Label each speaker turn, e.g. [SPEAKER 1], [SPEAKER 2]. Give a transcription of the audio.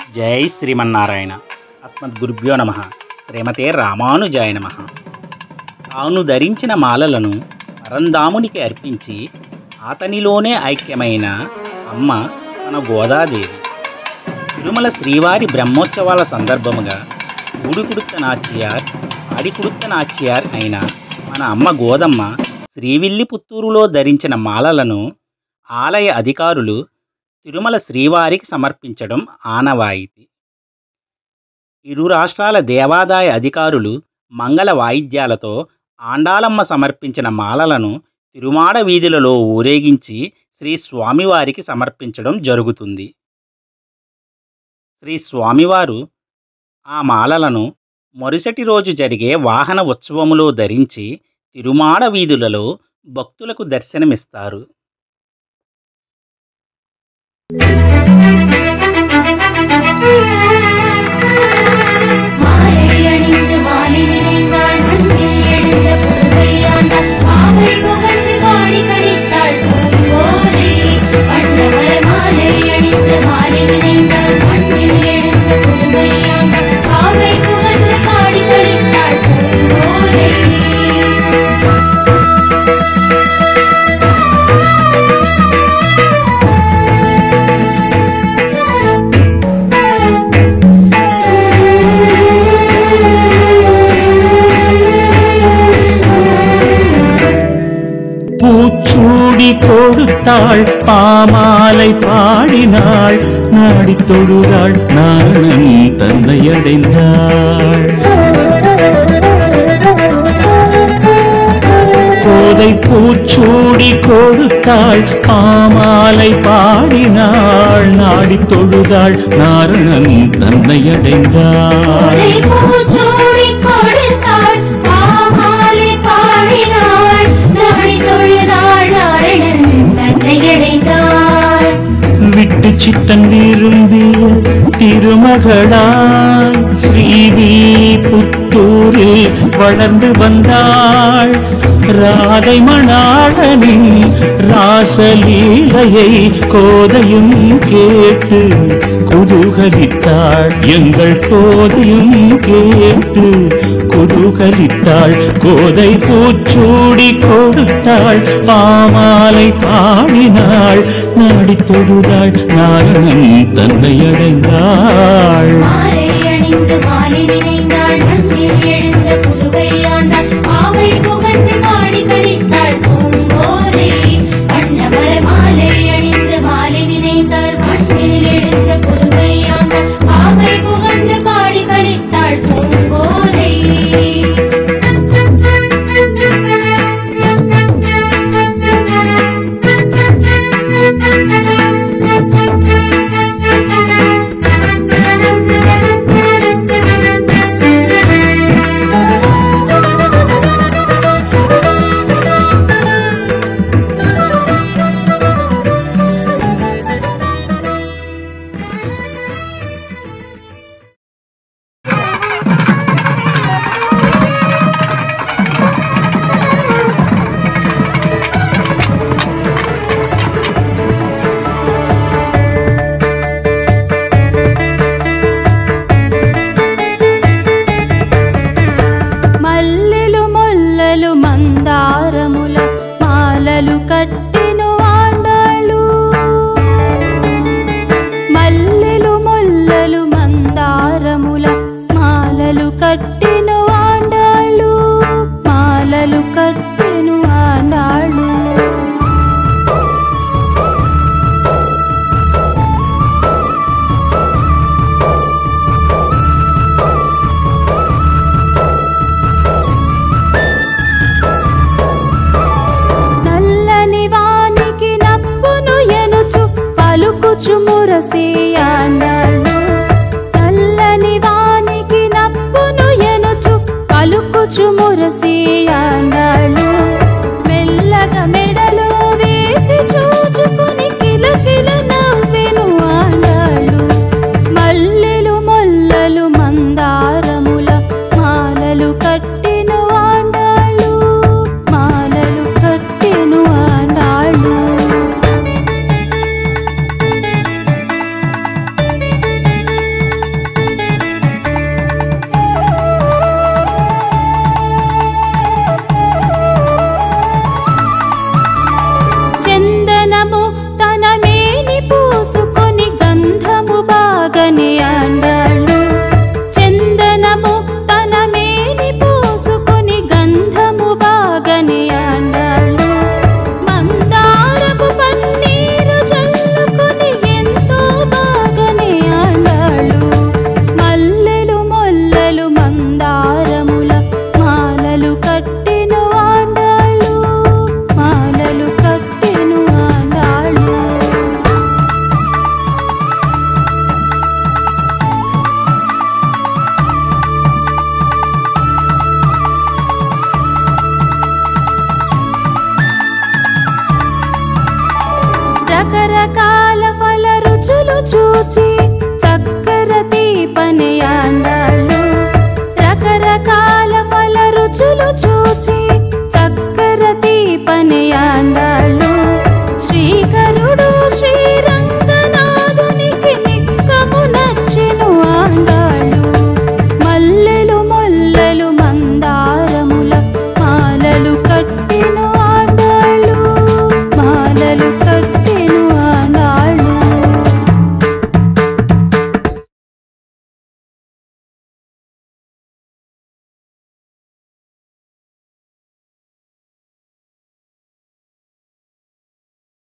[SPEAKER 1] జై శ్రీమన్నారాయణ. అస్మద్గురుభ్యో నమః. శ్రీమతే రామానుజాయ నమః. తాను ధరించిన మాలలను పరంధామునికి అర్పించి అతనిలోనే ఐక్యమైన అమ్మ మన గోదాదేవి. తిరుమల శ్రీవారి బ్రహ్మోత్సవాల సందర్భముగా ఊడికుడుత్త నాచ్యార్ ఆడికుడుత్త నాచ్యార్ అయిన మన అమ్మ గోదమ్మ శ్రీవిల్లిపుత్తూరులో ధరించిన మాలలను ఆలయ అధికారులు తిరుమల శ్రీవారికి సమర్పించడం ఆనవాయితీ. ఇరు రాష్ట్రాల దేవాదాయ అధికారులు మంగళ వాయిద్యాలతో ఆండాలమ్మ సమర్పించిన మాలలను తిరుమాడ వీధులలో ఊరేగించి శ్రీ స్వామివారికి సమర్పించడం జరుగుతుంది. శ్రీ స్వామివారు ఆ మాలలను మరుసటి రోజు జరిగే వాహన ఉత్సవములో ధరించి తిరుమాడ వీధులలో భక్తులకు దర్శనమిస్తారు.
[SPEAKER 2] பூச்சூடி கொடுத்தாள், பாமாலை பாடினாள், நாடி தொழுதாள், நாரணன் தந்தையடைந்தாள். கோதை பூச்சூடி கொடுத்தாள், பாமாலை பாடினாள், நாடி தொழுதாள், நாரணன் தந்தையடைந்தாள். விட்டு சித்தன் விரும்பிய திருமகளாய் ஸ்ரீவில்லிபுத்தூரில் வளர்ந்து வந்தாள். ராதை மணாளனின் ராசலீலையை கோதையும் கேட்டு குதூகலித்தாள். எங்கள் கோதையும் கேட்டு குதூகலித்தாள். கோதை பூச்சூடி கொடுத்தாள், பாமாலை பாடினாள், நாடி தொழுதாள், நாரணன் தந்தையடைந்தாள்.
[SPEAKER 3] మురసి